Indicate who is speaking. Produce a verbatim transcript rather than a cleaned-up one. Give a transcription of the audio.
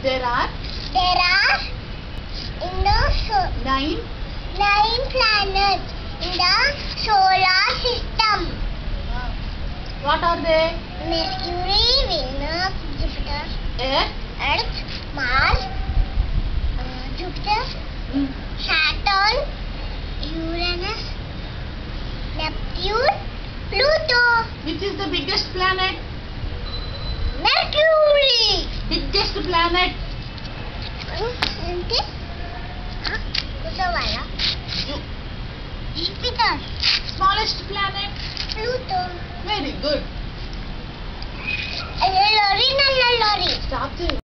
Speaker 1: There are
Speaker 2: There are in the so
Speaker 1: nine
Speaker 2: nine planets in the solar system.
Speaker 1: What are they?
Speaker 2: Mercury, Venus, Jupiter,
Speaker 1: Earth,
Speaker 2: Earth, Mars, uh, Jupiter,
Speaker 1: mm.
Speaker 2: Saturn, Uranus, Neptune, Pluto,
Speaker 1: Which is the biggest planet?
Speaker 2: Mercury.
Speaker 1: Biggest planet.
Speaker 2: Okay.